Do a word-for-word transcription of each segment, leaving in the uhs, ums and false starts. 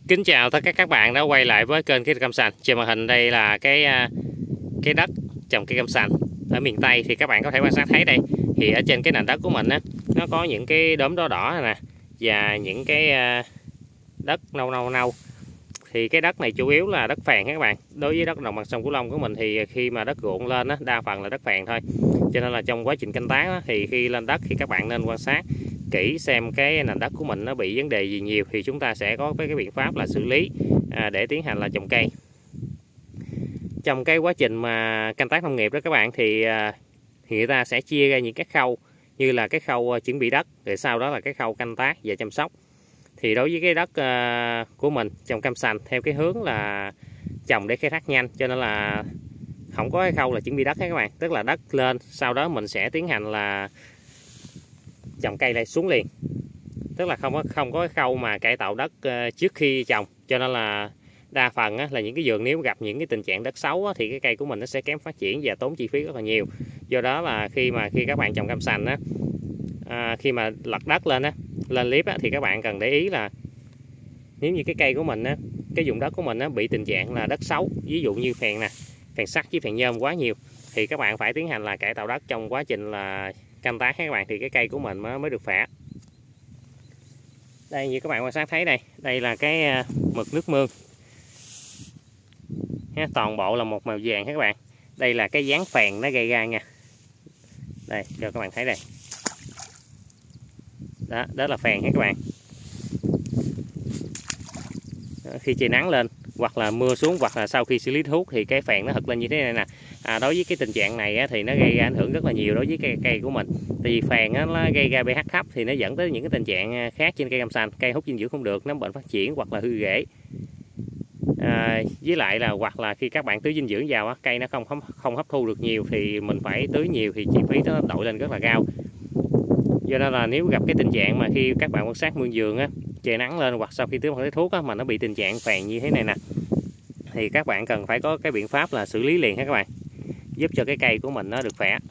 Kính chào tất cả các bạn đã quay lại với kênh cây cam sành. Trên màn hình đây là cái cái đất trồng cây cam sành ở miền Tây, thì các bạn có thể quan sát thấy đây. Thì ở trên cái nền đất của mình á, nó có những cái đốm đỏ đỏ này nè, và những cái đất nâu nâu nâu. Thì cái đất này chủ yếu là đất phèn các bạn. Đối với đất đồng bằng sông Cửu Long của mình thì khi mà đất ruộng lên á, đa phần là đất phèn thôi. Cho nên là trong quá trình canh tác á, thì khi lên đất thì các bạn nên quan sát kỹ xem cái nền đất của mình nó bị vấn đề gì nhiều, thì chúng ta sẽ có cái biện pháp là xử lý à, để tiến hành là trồng cây. Trong cái quá trình mà canh tác nông nghiệp đó các bạn, thì, à, thì người ta sẽ chia ra những cái khâu như là cái khâu chuẩn bị đất, rồi sau đó là cái khâu canh tác và chăm sóc. Thì đối với cái đất à, của mình trồng cam sành theo cái hướng là trồng để khai thác nhanh, cho nên là không có cái khâu là chuẩn bị đất hết các bạn. Tức là đất lên, sau đó mình sẽ tiến hành là trồng cây lại xuống liền. Tức là không có không có cái khâu mà cải tạo đất uh, trước khi trồng. Cho nên là đa phần á, là những cái vườn nếu gặp những cái tình trạng đất xấu á, thì cái cây của mình nó sẽ kém phát triển và tốn chi phí rất là nhiều. Do đó là khi mà khi các bạn trồng cam sành á, à, khi mà lật đất lên á, lên clip á, thì các bạn cần để ý là nếu như cái cây của mình á, cái vùng đất của mình á, bị tình trạng là đất xấu, ví dụ như phèn nè, phèn sắt với phèn nhôm quá nhiều, thì các bạn phải tiến hành là cải tạo đất trong quá trình là canh tác các bạn, thì cái cây của mình mới mới được khỏe. Đây như các bạn quan sát thấy đây, đây là cái mực nước mương, toàn bộ là một màu vàng các bạn. Đây là cái dáng phèn nó gây ra nha. Đây cho các bạn thấy đây, đó, đó là phèn hết các bạn. Khi trời nắng lên hoặc là mưa xuống hoặc là sau khi xử lý thuốc thì cái phèn nó hật lên như thế này nè. À, đối với cái tình trạng này á, thì nó gây ra ảnh hưởng rất là nhiều đối với cây cây của mình. Tại vì phèn á, nó gây ra pH thấp thì nó dẫn tới những cái tình trạng khác trên cây cam sành, cây hút dinh dưỡng không được, nấm bệnh phát triển hoặc là hư rễ. À, với lại là hoặc là khi các bạn tưới dinh dưỡng vào á, cây nó không không hấp thu được nhiều, thì mình phải tưới nhiều thì chi phí nó đội lên rất là cao. Do đó là nếu gặp cái tình trạng mà khi các bạn quan sát mương vườn á, trời nắng lên hoặc sau khi tưới một cái thuốc á, mà nó bị tình trạng phèn như thế này nè, thì các bạn cần phải có cái biện pháp là xử lý liền ha các bạn, giúp cho cái cây của mình nó được khỏe,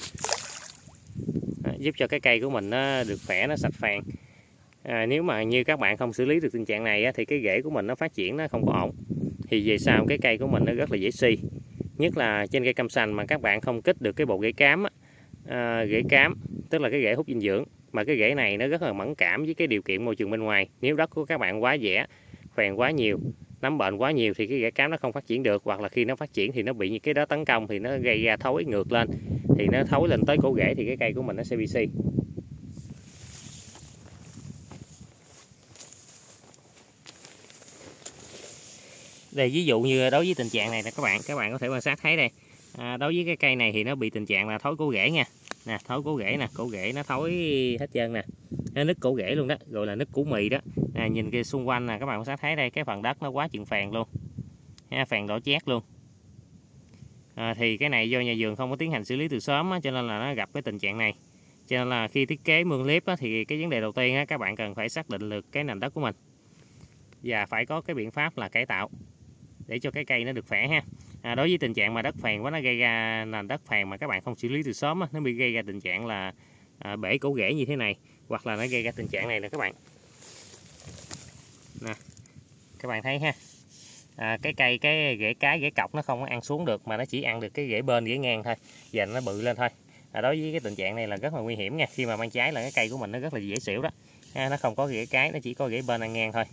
giúp cho cái cây của mình nó được khỏe, nó sạch phèn. À, nếu mà như các bạn không xử lý được tình trạng này á, thì cái rễ của mình nó phát triển nó không có ổn, thì về sau cái cây của mình nó rất là dễ suy. Nhất là trên cây cam sành mà các bạn không kích được cái bộ rễ cám á, à, rễ cám tức là cái rễ hút dinh dưỡng, mà cái rễ này nó rất là mẫn cảm với cái điều kiện môi trường bên ngoài. Nếu đất của các bạn quá dẻ, phèn quá nhiều, nấm bệnh quá nhiều thì cái rễ cám nó không phát triển được, hoặc là khi nó phát triển thì nó bị những cái đó tấn công thì nó gây ra thối ngược lên, thì nó thối lên tới cổ rễ thì cái cây của mình nó sẽ bị suy. Đây ví dụ như đối với tình trạng này nè các bạn, các bạn có thể quan sát thấy đây. À, đối với cái cây này thì nó bị tình trạng là thối cổ rễ nha. Nè, thối cổ rễ nè, cổ rễ nó thối hết trơn nè. Nó nứt cổ rễ luôn đó, gọi là nứt củ mì đó. Nè, nhìn cái xung quanh nè các bạn quan sát thấy đây, cái phần đất nó quá chừng phèn luôn. Ha, phèn đỏ chét luôn. À, thì cái này do nhà vườn không có tiến hành xử lý từ sớm á, cho nên là nó gặp cái tình trạng này. Cho nên là khi thiết kế mương clip á, thì cái vấn đề đầu tiên á, các bạn cần phải xác định được cái nền đất của mình và phải có cái biện pháp là cải tạo để cho cái cây nó được khỏe ha. À, đối với tình trạng mà đất phèn quá, nó gây ra nền đất phèn mà các bạn không xử lý từ sớm á, nó bị gây ra tình trạng là à, bể cổ rễ như thế này, hoặc là nó gây ra tình trạng này nè các bạn. Nè, các bạn thấy ha. À, cái cây cái rễ cái rễ cọc nó không có ăn xuống được, mà nó chỉ ăn được cái rễ bên rễ ngang thôi, và nó bự lên thôi. À, đối với cái tình trạng này là rất là nguy hiểm nha. Khi mà mang trái là cái cây của mình nó rất là dễ xỉu đó. À, nó không có rễ cái, nó chỉ có rễ bên ăn ngang thôi.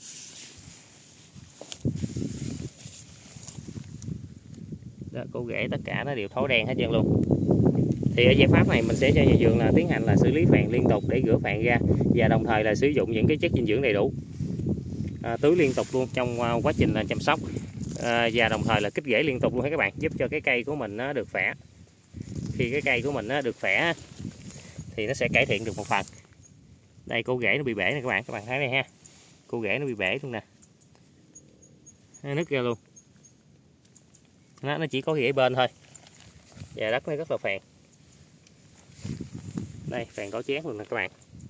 Đó, cổ rễ tất cả nó đều thối đen hết trơn luôn. Thì ở giải pháp này mình sẽ cho nhà vườn là tiến hành là xử lý phèn liên tục để rửa phèn ra, và đồng thời là sử dụng những cái chất dinh dưỡng đầy đủ, à, tưới liên tục luôn trong quá trình là chăm sóc, à, và đồng thời là kích rễ liên tục luôn các bạn, giúp cho cái cây của mình nó được khỏe. Khi cái cây của mình nó được khỏe thì nó sẽ cải thiện được một phần. Đây cổ rễ nó bị bể nè các bạn, các bạn thấy đây ha, cổ rễ nó bị bể luôn nè, nó nứt ra luôn. Nó, nó chỉ có rễ bên thôi, và đất nó rất là phèn. Đây phèn đỏ chét luôn nè các bạn.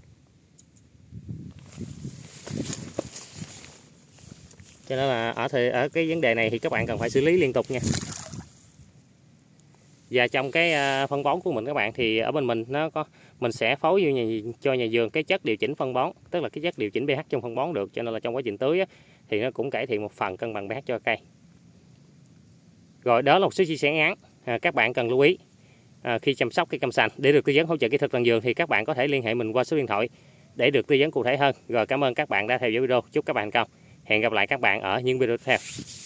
Cho nên là ở thời, ở cái vấn đề này thì các bạn cần phải xử lý liên tục nha. Và trong cái phân bón của mình các bạn, thì ở bên mình nó có mình sẽ phối vô nhà, cho nhà vườn cái chất điều chỉnh phân bón, tức là cái chất điều chỉnh pH trong phân bón được, cho nên là trong quá trình tưới á, thì nó cũng cải thiện một phần cân bằng pH cho cây. Rồi đó là một số chia sẻ ngắn à, các bạn cần lưu ý à, khi chăm sóc cây cam sành. Để được tư vấn hỗ trợ kỹ thuật trồng vườn thì các bạn có thể liên hệ mình qua số điện thoại để được tư vấn cụ thể hơn. Rồi cảm ơn các bạn đã theo dõi video, chúc các bạn thành công. Hẹn gặp lại các bạn ở những video tiếp theo.